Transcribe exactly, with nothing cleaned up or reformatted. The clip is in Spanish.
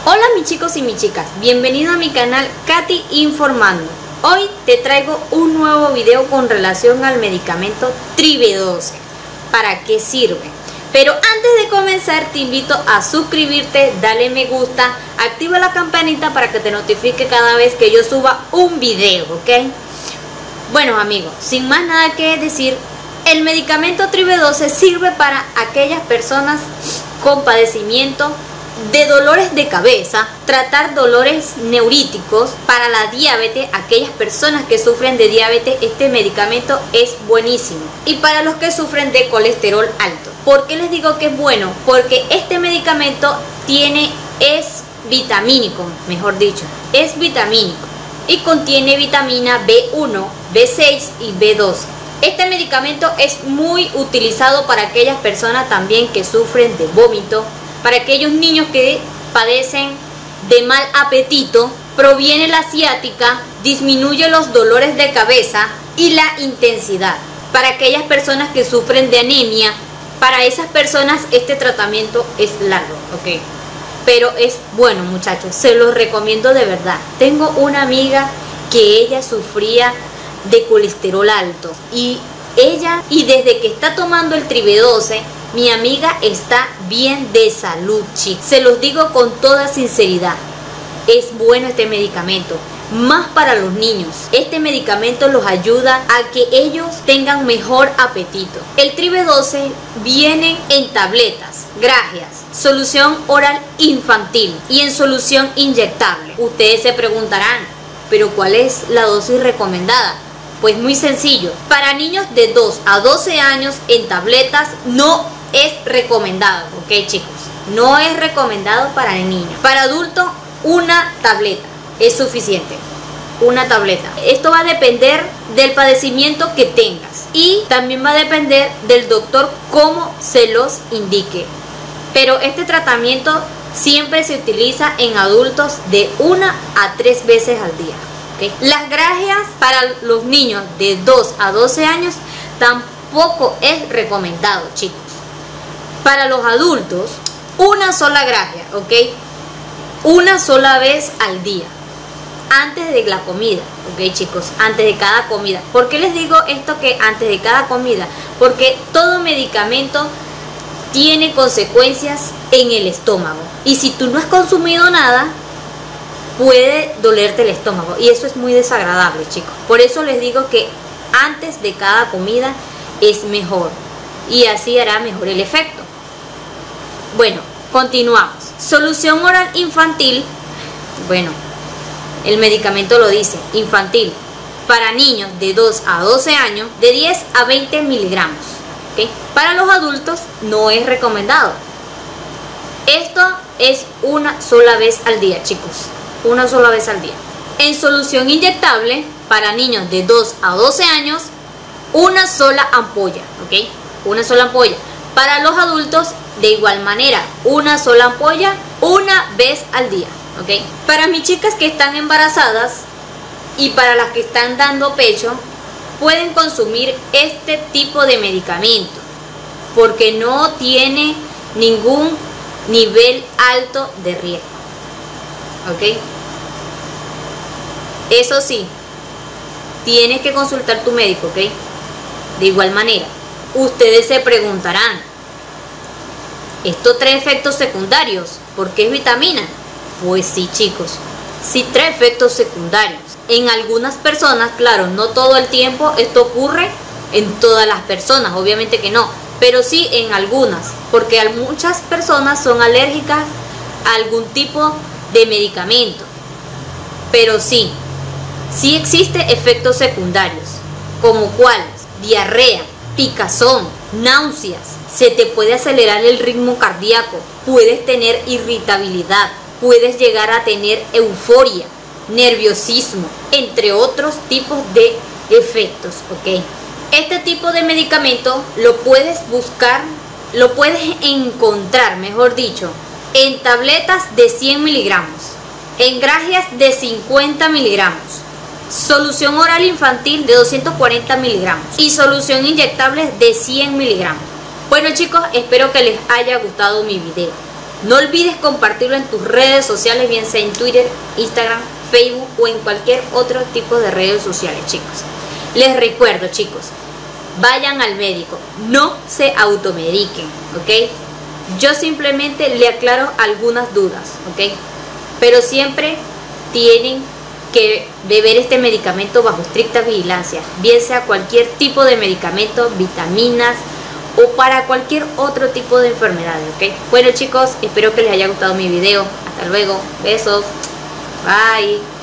Hola mis chicos y mis chicas, bienvenido a mi canal Katy Informando. Hoy te traigo un nuevo video con relación al medicamento Tribe doce. ¿Para qué sirve? Pero antes de comenzar te invito a suscribirte, dale me gusta, activa la campanita para que te notifique cada vez que yo suba un video, ¿ok? Bueno amigos, sin más nada que decir, el medicamento Tribe doce sirve para aquellas personas con padecimiento de dolores de cabeza, tratar dolores neuríticos, para la diabetes, aquellas personas que sufren de diabetes, este medicamento es buenísimo. Y para los que sufren de colesterol alto. ¿Por qué les digo que es bueno? Porque este medicamento tiene, es vitamínico, mejor dicho, es vitamínico y contiene vitamina B uno, B seis y B doce. Este medicamento es muy utilizado para aquellas personas también que sufren de vómito, para aquellos niños que padecen de mal apetito, proviene la ciática, disminuye los dolores de cabeza y la intensidad. Para aquellas personas que sufren de anemia, para esas personas este tratamiento es largo, ¿ok? Pero es bueno muchachos, se los recomiendo de verdad. Tengo una amiga que ella sufría de colesterol alto y ella, y desde que está tomando el Tribe doce, mi amiga está bien de salud, chicos. Se los digo con toda sinceridad. Es bueno este medicamento, más para los niños. Este medicamento los ayuda a que ellos tengan mejor apetito. El Tribe doce viene en tabletas, grajeas, solución oral infantil y en solución inyectable. Ustedes se preguntarán, ¿pero cuál es la dosis recomendada? Pues muy sencillo. Para niños de dos a doce años en tabletas no es recomendado, ok chicos, no es recomendado para niños. Para adultos una tableta es suficiente, una tableta. Esto va a depender del padecimiento que tengas y también va a depender del doctor cómo se los indique. Pero este tratamiento siempre se utiliza en adultos de una a tres veces al día, ¿okay? Las grajeas para los niños de dos a doce años tampoco es recomendado, chicos. Para los adultos, una sola grajea, ¿ok? Una sola vez al día, antes de la comida, ¿ok chicos? Antes de cada comida. ¿Por qué les digo esto que antes de cada comida? Porque todo medicamento tiene consecuencias en el estómago. Y si tú no has consumido nada, puede dolerte el estómago. Y eso es muy desagradable, chicos. Por eso les digo que antes de cada comida es mejor. Y así hará mejor el efecto. Bueno, continuamos. Solución oral infantil. Bueno, el medicamento lo dice, infantil, para niños de dos a doce años, de diez a veinte miligramos, ¿okay? Para los adultos no es recomendado. Esto es una sola vez al día, chicos, una sola vez al día. En solución inyectable, para niños de dos a doce años, una sola ampolla, ¿ok? Una sola ampolla. Para los adultos, de igual manera, una sola ampolla, una vez al día, ¿ok? Para mis chicas que están embarazadas y para las que están dando pecho, pueden consumir este tipo de medicamento porque no tiene ningún nivel alto de riesgo, ¿ok? Eso sí, tienes que consultar a tu médico, ¿ok? De igual manera, ustedes se preguntarán, ¿esto trae efectos secundarios? ¿Por qué es vitamina? Pues sí chicos, sí trae efectos secundarios. En algunas personas, claro, no todo el tiempo esto ocurre en todas las personas, obviamente que no, pero sí en algunas, porque muchas personas son alérgicas a algún tipo de medicamento. Pero sí, sí existe efectos secundarios, como cuáles: diarrea, picazón, náuseas, se te puede acelerar el ritmo cardíaco, puedes tener irritabilidad, puedes llegar a tener euforia, nerviosismo, entre otros tipos de efectos, ¿ok? Este tipo de medicamento lo puedes buscar, lo puedes encontrar, mejor dicho, en tabletas de cien miligramos, en grajeas de cincuenta miligramos, solución oral infantil de doscientos cuarenta miligramos y solución inyectable de cien miligramos. Bueno chicos, espero que les haya gustado mi video. No olvides compartirlo en tus redes sociales, bien sea en Twitter, Instagram, Facebook o en cualquier otro tipo de redes sociales, chicos. Les recuerdo, chicos, vayan al médico, no se automediquen, ¿ok? Yo simplemente le aclaro algunas dudas, ¿ok? Pero siempre tienen que beber este medicamento bajo estricta vigilancia, bien sea cualquier tipo de medicamento, vitaminas o para cualquier otro tipo de enfermedades, ¿ok? Bueno, chicos, espero que les haya gustado mi video. Hasta luego, besos, bye.